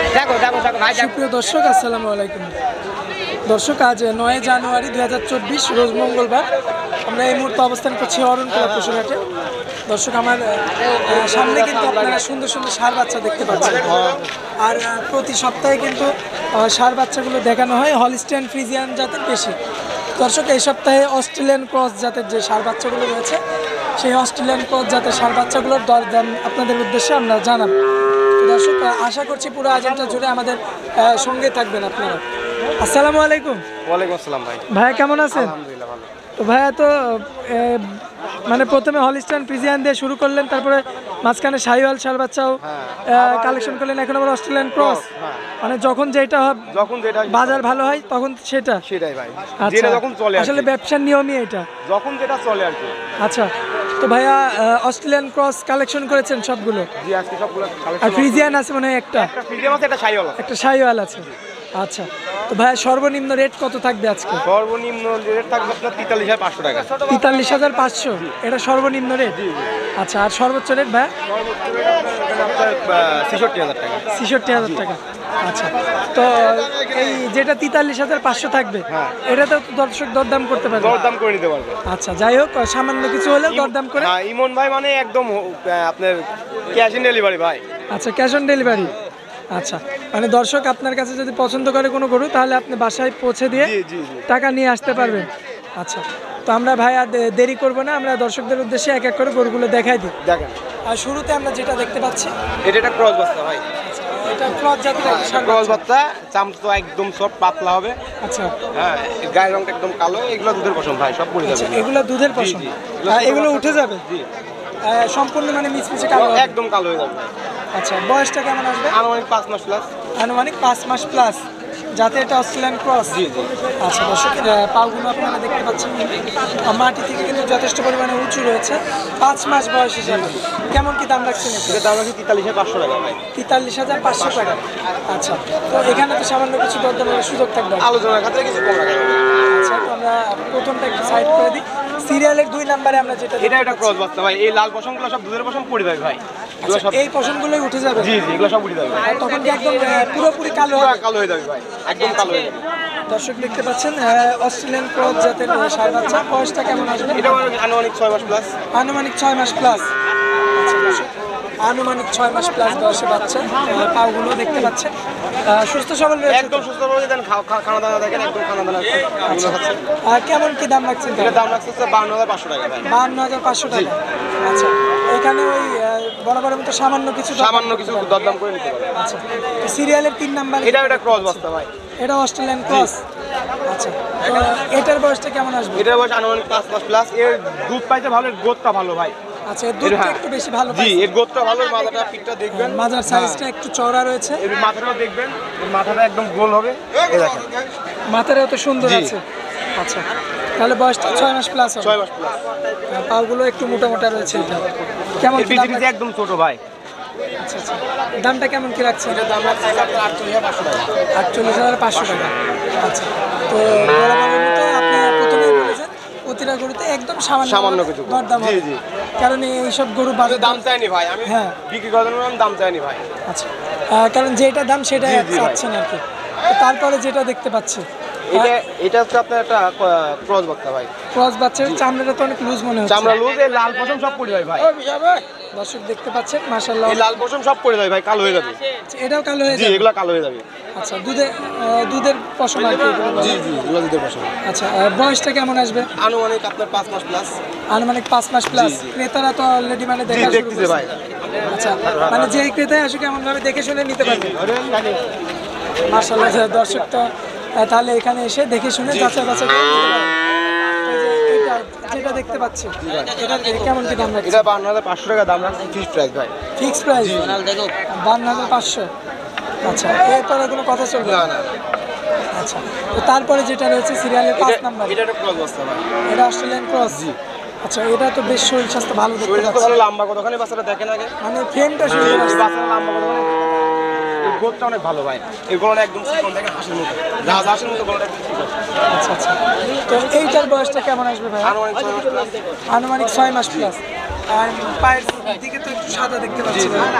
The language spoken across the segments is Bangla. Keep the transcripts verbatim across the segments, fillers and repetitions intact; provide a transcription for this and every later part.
দেখো দেখো দেখো ভাই। সুপ্রিয় দর্শক, আসসালামু আলাইকুম। দর্শক, আজ নয় জানুয়ারি দুই হাজার চব্বিশ রোজ মঙ্গলবার। আমরা এই মুহূর্তে অবস্থান করছি অরণকুলা পশুরহাটে। দর্শক, আমার সামনে কিন্তু আপনারা সুন্দর সুন্দর ষাঁড় বাচ্চা দেখতে পাচ্ছেন। আর প্রতি সপ্তাহে কিন্তু ষাঁড় বাচ্চাগুলো দেখানো হয় হলিস্টিয়ান ফ্রিজিয়ান জাতের বেশি। দর্শক, এই সপ্তাহে অস্ট্রেলিয়ান ক্রস জাতের যে ষাঁড় বাচ্চাগুলো রয়েছে, সেই অস্ট্রেলিয়ান ক্রস জাতের ষাঁড় বাচ্চাগুলোর দরদাম আপনাদের উদ্দেশ্যে আমরা জানাব। দর্শক, আশা করছি পুরো আয়োজনটা জুড়ে আমাদের সঙ্গে থাকবেন আপনারা। আসসালামু আলাইকুম। ওয়ালাইকুম আসসালাম ভাই। ভাইয়া কেমন আছেন? আলহামদুলিল্লাহ ভালো। তো ভাইয়া তো মানে প্রথমে হলিস্টাইন ফ্রিজিয়ান দিয়ে শুরু করলেন, তারপরে মাঝখানে শাহিওয়াল ষাঁড় বাচ্চাও কালেকশন করলেন, এখন আবার অস্ট্রেলিয়ান ক্রস। মানে যখন যেটা হয়, যখন যেটা বাজার ভালো হয় তখন সেটা সেটাই ভাই। আচ্ছা, যেটা যখন চলে আসলে ব্যবসার নিয়মই এটা, যখন যেটা চলে আর কি। আচ্ছা, তো ভাইয়া অস্ট্রেলিয়ান ক্রস কালেকশন করেছেন সবগুলো? জি, আজকে সবগুলো আর কালেকশন। ফ্রিজিয়ান আছে মনে হয় একটা, একটা ফ্রিজিয়ান আছে, একটা শাহিওয়াল আছে। একটা শাহিওয়াল আছে। আচ্ছা, তো ভাইয়া সর্বনিম্ন রেট কত থাকবে আজকে? সর্বনিম্ন রেট থাকবে আপনার তেতাল্লিশ হাজার পাঁচশো টাকা। তেতাল্লিশ হাজার পাঁচশো, এটা সর্বনিম্ন রেট। আচ্ছা, আর সর্বোচ্চ রেট ভাইয়া? ছেষট্টি হাজার টাকা। ছেষট্টি হাজার টাকা। আচ্ছা, তো এই যেটা তেতাল্লিশ হাজার পাঁচশো থাকবে, এটা তো দর্শক দরদাম করতে পারবে? দরদাম করে নিতে পারবে। আচ্ছা, যাই হোক, সামান্য কিছু হলেও দরদাম করে। হ্যাঁ, ইমন ভাই মানে একদম আপনার ক্যাশ অন ডেলিভারি ভাই। আচ্ছা, ক্যাশ অন ডেলিভারি। আচ্ছা, মানে দর্শক আপনার কাছে যদি পছন্দ করে কোনো গরু, তাহলে আপনি বাসায় পৌঁছে দিয়ে টাকা নিয়ে আসতে পারবেন। আচ্ছা, তো আমরা ভাই আর দেরি করবো না, আমরা দর্শকদের উদ্দেশ্যে এক এক করে গরুগুলো দেখাই দিই। দেখেন, আর শুরুতে আমরা যেটা দেখতে পাচ্ছি, এটা একটা ক্রস বাচ্চা ভাই। এটা ক্রস জাতের ক্রস বাচ্চা, চামচ একদম সব পাতলা হবে। আচ্ছা, হ্যাঁ, গায়ের রংটা একদম কালো। এগুলো দুধের পশম ভাই, সব পড়ে যাবে। এগুলো দুধের পশম, এগুলো উঠে যাবে সম্পূর্ণ, মানে মিচমিচে কালো, একদম কালো হয়ে যাবে। আচ্ছা, বয়সটা কেমন আসবে? আনুমানিক পাঁচ মাস প্লাস। আনুমানিক পাঁচ মাস প্লাস, যাতে এটা অস্ট্রেলিয়ান ক্রস। জি জি। আচ্ছা দর্শক, পাগুলো আপনারা দেখতে পাচ্ছেন মাটি থেকে কিন্তু যথেষ্ট পরিমাণে উঁচু রয়েছে। পাঁচ মাস বয়স হিসাবে কেমন কি দাম রাখছেন? এটার দাম রাখছি তেতাল্লিশ হাজার পাঁচশো টাকা ভাই। তেতাল্লিশ হাজার পাঁচশো টাকা। আচ্ছা, তো এখানে তো সামান্য কিছু দরদামের সুযোগ থাকবে, আলোচনার খাতে কিছু কম রাখা যাবে। আচ্ছা, তো আমরা প্রথমটা একটু সাইড করে দিই। সিরিয়ালের দুই নাম্বারে আমরা যেটা, এটা একটা ক্রস বাচ্চা ভাই। এই লাল পশমগুলো সব দুধের পশম পড়ে যাবে ভাই। আচ্ছা, এই পশমগুলোই উঠে যাবে? জি জি, এগুলো সব উঠে যাবে। তখন কি একদম পুরোপুরি কালো পুরো হবে? কালো হয়ে যাবে ভাই, একদম কালো হয়ে যাবে। দর্শক দেখতে পাচ্ছেন অস্ট্রেলিয়ান ক্রস জাতের ষাঁড় বাচ্চা। বয়সটা কেমন আসবে? এটা আনুমানিক ছয় মাস প্লাস। আনুমানিক ছয় মাস প্লাস। আনুমানিক ছয় মাস প্লাস বয়সে বাচ্চা। পাগুলো দেখতে পাচ্ছেন সুস্থ সবল রয়েছে, একদম সুস্থ বলে দেন। খানা দানা দেখেন, একদম খানা দানা খাচ্ছে। আর কেমন কি দাম রাখছেন? এটার দাম রাখছে বান্ন হাজার পাঁচশো টাকা ভাই। বান্ন হাজার পাঁচশো টাকা। আচ্ছা, এখানে ওই বরাবর মতো সামান্য কিছু সামান্য কিছু দরদাম করে নিতে পারবে। আচ্ছা, সিরিয়ালের তিন নাম্বার, এটা একটা ক্রস বাচ্চা ভাই। এটা অস্ট্রেলিয়ান ক্রস। আচ্ছা, তো এটার বয়সটা কেমন আসবে? এটার বয়স আনুমানিক পাঁচ মাস প্লাস। এর দুধ পাইতে ভালো, এর গোদটা ভালো ভাই। আচ্ছা, এর দুধটা একটু বেশি ভালো। জি, এর গোদটা ভালো, মাথাটা পিঠটা দেখবেন, মাথার সাইজটা একটু চওড়া রয়েছে। এর মাথাটাও দেখবেন, এর মাথাটা একদম গোল হবে। এই দেখেন, মাথাটাও তো সুন্দর আছে। আচ্ছা, তাহলে বয়সটা ছয় মাস প্লাস হবে। ছয় মাস প্লাস। পাগুলো একটু মোটা মোটা রয়েছে। এটা কেমন কি দাম? একদম ছোট ভাই। আচ্ছা আচ্ছা, দামটা কেমন কি রাখছেন? এটার দাম রাখছে আপনার আটচল্লিশ হাজার পাঁচশো টাকা। আটচল্লিশ হাজার পাঁচশো টাকা। আচ্ছা, তো বরাবরের মতো আপনি প্রথমেই বলেছেন প্রতিটা গরুতে একদম সামান্য সামান্য কিছু দরদাম হবে। জি জি, কারণ এইসব গরু বাজার দাম চাইনি ভাই, আমি হ্যাঁ বিক্রি করার জন্য আমি দাম চাইনি ভাই। আচ্ছা, কারণ যেটা দাম সেটাই চাচ্ছেন আর কি। তারপরে যেটা দেখতে পাচ্ছি, এটা এটা হচ্ছে আপনার একটা ক্রস বাচ্চা ভাই। ক্রস বাচ্চার চামড়াটা তো অনেক লুজ মনে হচ্ছে। চামড়া লুজ, এই লাল পশম সব পড়ে যায় ভাই। দর্শক দেখতে পাচ্ছেন মাশাআল্লাহ, এই লাল পশম সব পড়ে যায় ভাই, কালো হয়ে যাবে। এটাও কালো হয়ে জি, যাবে? এগুলা কালো হয়ে যাবে। আচ্ছা, দুধে দুধের পশম আর কি এগুলো বলে? জি জি, এগুলা দুধের পশম। আচ্ছা, বয়সটা কেমন আসবে? আনুমানিক আপনার পাঁচ মাস প্লাস। আনুমানিক পাঁচ মাস প্লাস। ক্রেতারা তো অলরেডি মানে দেখা শুরু দেখতেছে করেছে ভাই। আচ্ছা, মানে যে ক্রেতাই আসুক এমন ভাবে দেখে শুনে নিতে পারবে। মাশাআল্লাহ, দর্শক তো তাহলে এখানে এসে দেখে শুনে যাচাই বাছাই করে নিতে পারবে। এই যে এটা যেটা দেখতে পাচ্ছি, এটা কেমন কি দাম রাখছে? এটা বান্ন হাজার পাঁচশো টাকা দাম রাখছে, ফিক্সড প্রাইস ভাই। ফিক্স প্রাইস বান্ন হাজার পাঁচশো। আচ্ছা, এরপরে কোনো কথা চলবে না না। আচ্ছা, তো তারপরে যেটা রয়েছে সিরিয়ালের পাঁচ নাম্বার, এটা একটা ক্রস বাচ্চা ভাই। এটা অস্ট্রেলিয়ান ক্রস। জি। আচ্ছা, এটা তো বেশ শরীর স্বাস্থ্য ভালো দেখতে শরীর পাচ্ছি। ভালো, লম্বা কতখানি বাচ্চাটা দেখেন আগে, মানে ফ্রেমটা সুন্দর আছে। বাচ্চাটা লম্বা কতখানি, এই গোদটা অনেক ভালো ভাই। এই গোলটা একদম চিকন দেখেন, হাঁসের মতো, জাহাজ হাঁসের মতো গোলটা একদম চিকন। আচ্ছা আচ্ছা, তো এইটার বয়সটা কেমন আসবে ভাই? আনুমানিক ছয় মাস প্লাস। আনুমানিক ছয় মাস প্লাস। আর পায়ের দিকে তো একটু সাদা দেখতে পাচ্ছি।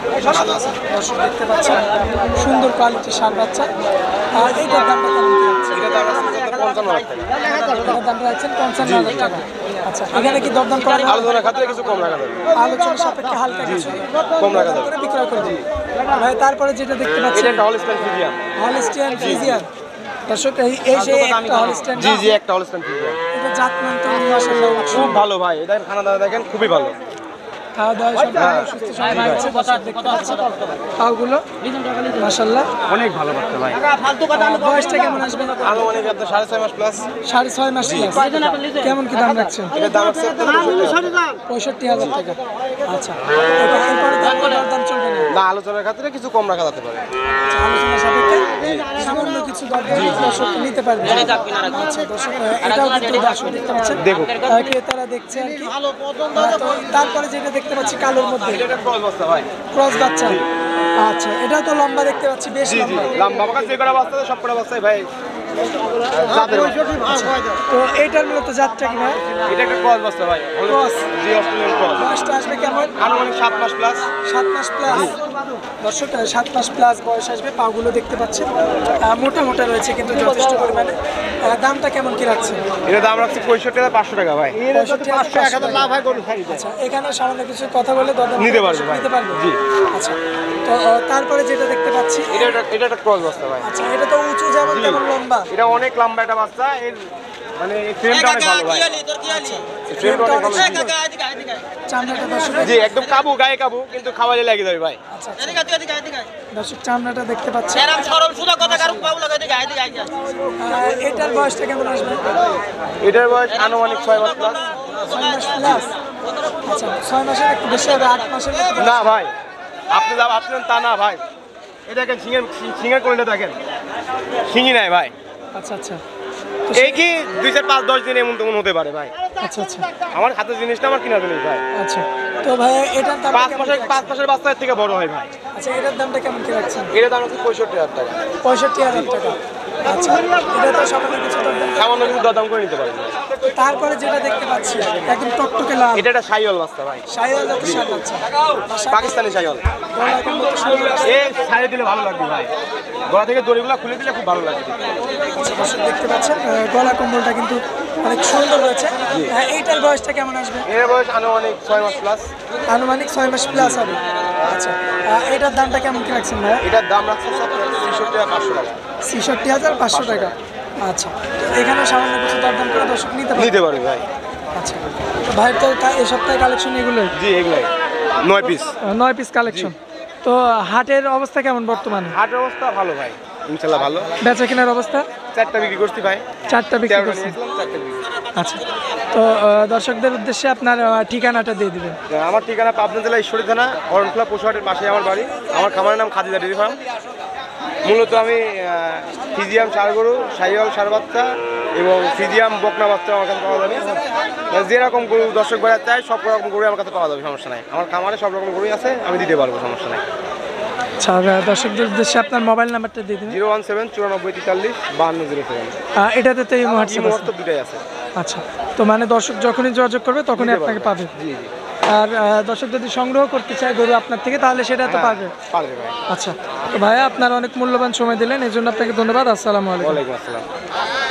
দর্শক দেখতে পাচ্ছেন সুন্দর কোয়ালিটির ষাঁড় বাচ্চা। আর এইটার দামটা কেমন কি আছে? এটা দাম আছে পঞ্চান্ন হাজার টাকা। এটার দামটা রাখছেন পঞ্চান্ন হাজার টাকা। আচ্ছা, এখানে কি দরদাম করা যাবে? আলোচনার ক্ষেত্রে কিছু কম রাখা যাবে। আলোচনা সাপেক্ষে হালকা কিছু কম রাখা যাবে। করে বিক্রয় করে দিই ভাই। তারপরে যেটা দেখতে এটা পাচ্ছেন একটা হলস্টাইন ফ্রিজিয়ান। Holstein Friesian. দর্শক এই এই যে একটা হলস্টিয়ান, জি জি একটা হলস্টাইন ফ্রিজিয়ান। এটা জাতমান তো মাশাআল্লাহ খুব ভালো ভাই, এটা খানা দাওয়া দেখেন খুবই ভালো। খাওয়া দাওয়া সব সুস্থ সবল আছে। দর্শক দেখতে পাচ্ছেন পাগুলো মাশাআল্লাহ অনেক ভালো বাচ্চা ভাই। বয়সটা কেমন আসবে? আলো অনেক আপনার সাড়ে ছয় মাস প্লাস। সাড়ে ছয় মাস plus। কেমন কি দাম রাখছেন? এটার দাম আছে পঁয়ষট্টি হাজার টাকা। আচ্ছা, এটা এরপরে দাম দাম চলবে না? না, আলোচনার ক্ষেত্রে কিছু কম রাখা যেতে পারে। আলোচনা সাপেক্ষে সামান্য কিছু দরদাম দর্শক নিতে পারবে। আচ্ছা দর্শক, এটাও কিন্তু দর্শক দেখতে পাচ্ছেন, দেখুন। আহ, ক্রেতারা দেখছে আর কি। আহ, তো তারপরে যেটা দেখতে পাচ্ছি কালোর মধ্যে এটা ক্রস বাচ্চা ভাই। ক্রস বাচ্চা। আচ্ছা, এটাও তো লম্বা দেখতে পাচ্ছি, বেশ জি জি লম্বা। লম্বা বাবা যে কটা বাচ্চা আছে সব কটা বাচ্চাই ভাই জাতের বাচ্চা। তো এইটার মূলত জাতটা কি ভাই? এটা একটা ক্রস বাচ্চা ভাই। ক্রস। জি অস্ট্রেলিয়ান ক্রস। বয়সটা আসবে কেমন? আনুমানিক সাত মাস প্লাস। সাত মাস প্লাস। দর্শক, আহ, সাত মাস প্লাস বয়স আসবে। পাগুলো দেখতে পাচ্ছেন আহ, মোটা মোটা রয়েছে কিন্তু যথেষ্ট পরিমাণে। আহ, দামটা কেমন কি রাখছেন? এটা দাম রাখছি পঁয়ষট্টি হাজার পাঁচশো টাকা ভাই। পঁয়ষট্টি হাজার পাঁচশো টাকা। আচ্ছা, এখানে সামান্য কিছু কথা বলে দরদাম নিতে পারবে ভাই। নিতে পারবে। জি। আচ্ছা, তো আহ, তারপরে যেটা দেখতে পাচ্ছি, এটা একটা এটা একটা ক্রস বাচ্চা ভাই। আচ্ছা এটা তো উঁচু যেমন তেমন লম্বা। এটা অনেক লম্বা একটা বাচ্চা। এর মানে এই ফ্রেমটা অনেক ভালো ভাই। এই ফ্রেমটা অনেক ভালো। চামড়াটা দর্শক, জি একদম কাবু, গায়ে কাবু, কিন্তু খাওয়ালে লাগে যাবে ভাই। আচ্ছা আচ্ছা। দর্শক চামড়াটা দেখতে পাচ্ছেন। আহ, এটার বয়সটা কেমন আসবে? এটার বয়স আনুমানিক ছয় মাস প্লাস। ছয় মাস প্লাস। আচ্ছা, ছয় মাসের একটু বেশি হবে, আট মাসের মতো। না ভাই, আপনি যা ভাবছেন তা না ভাই। এটা দেখেন সিংহের সিংহের কোনটা দেখেন, সিংই নাই ভাই। আচ্ছা আচ্ছা এই কি দুই চার পাঁচ দশ দিন এমন তেমন হতে পারে ভাই। আচ্ছা আচ্ছা আমার হাতের জিনিসটা আমার কিনা জিনিস ভাই। আচ্ছা। তো ভাই এটার দাম পাঁচ মাসের পাঁচ মাসের বাচ্চার থেকে বড় হয় ভাই। আচ্ছা, এটার দামটা কেমন কি রাখছেন? এটা দাম হচ্ছে পঁয়ষট্টি হাজার টাকা। পঁয়ষট্টি হাজার টাকা। আচ্ছা, এটা তো সামান্য কিছু দরদাম। সামান্য কিছু দরদাম করে নিতে পারেন। তারপরে যেটা দেখতে পাচ্ছি একদম টকটকে লাল, এটা একটা সাইওয়াল বাচ্চা ভাই, শাহিওয়াল জাতের ষাঁড় বাচ্চা। পাকিস্তানি সাইওয়াল। গলা একদম কত সুন্দর আছে। এ ছাড়িয়ে দিলে ভালো লাগবে ভাই, গলা থেকে দড়িগুলো খুলে দিলে খুব ভালো লাগবে। আচ্ছা, দর্শক দেখতে পাচ্ছেন আহ, গলা কম্বলটা কিন্তু অনেক সুন্দর হয়েছে। আহ, এইটার বয়সটা কেমন আসবে? এর বয়স আনুমানিক ছয় মাস প্লাস। আনুমানিক ছয় মাস প্লাস হবে। আচ্ছা, আহ, এটার দামটা কেমন কি রাখছেন ভাই? এটার দাম রাখছে ছেষট্টি হাজার পাঁচশো টাকা। ছেষট্টি হাজার পাঁচশো টাকা। আচ্ছা, তো এখানে সামান্য কিছু দরদাম করে দর্শক নিতে পারে। নিতে পারবে ভাই। আচ্ছা, তো ভাইয়ের তো কা- এই সপ্তাহে কালেকশন এগুলোই জি এগুলাই নয় পিস। আহ, নয় পিস কালেকশন। তো হাটের অবস্থা কেমন বর্তমানে? হাটের অবস্থা ভালো ভাই, ইনশাল্লাহ ভালো। বেচা কেনার অবস্থা? চারটা বিক্রি করছি ভাই। চারটা বিক্রি তেরোটা করছেন। নিয়েছিলাম, চারটা বিক্রি করছি। আচ্ছা, তো আহ, দর্শকদের উদ্দেশ্যে আপনার আহ, ঠিকানাটা দিয়ে দিবেন। আমার ঠিকানা পাবনা জেলা ঈশ্বরী থানা, অরণখোলা পশুহাটের পাশে আমার বাড়ি। আমার খামারের নাম খাদিজা ডেয়ারি ফার্ম। মূলত আমি ফিজিয়াম ষাঁড় গরু, শাহিওয়াল ষাঁড় বাচ্চা এবং ফিজিয়াম বকনা বাচ্চা আমার কাছে পাওয়া যাবে। মানে যেরকম গরু দর্শক বেড়া চায় সব রকম গরু আমার কাছে পাওয়া যাবে, সমস্যা নাই। আমার খামারে সব রকম গরুই আছে, আমি দিতে পারবো, সমস্যা নাই। আচ্ছা, আহ, দর্শকদের উদ্দেশ্যে আপনার মোবাইল নাম্বারটা দিয়ে দিবেন। জিরো ওয়ান সেভেন চুরানব্বই তেতাল্লিশ বান্ন জিরো সেভেন। আহ, এটাতে তো এই এই মুহূর্তে মুহূর্তে দুটাই আছে। আচ্ছা, তো মানে দর্শক যখনই যোগাযোগ করবে তখনই দিতে আপনাকে পারবে। পাবে। জি জি আর আহ, দর্শক যদি সংগ্রহ করতে চায় গরু আপনার থেকে তাহলে সেটা তো হ্যাঁ, পারবে। পারবে ভাই। আচ্ছা, তো ভাইয়া আপনার অনেক মূল্যবান সময় দিলেন, এই জন্য আপনাকে ধন্যবাদ। আসসালামু আলাইকুম। ওয়ালাইকুম আসসালাম।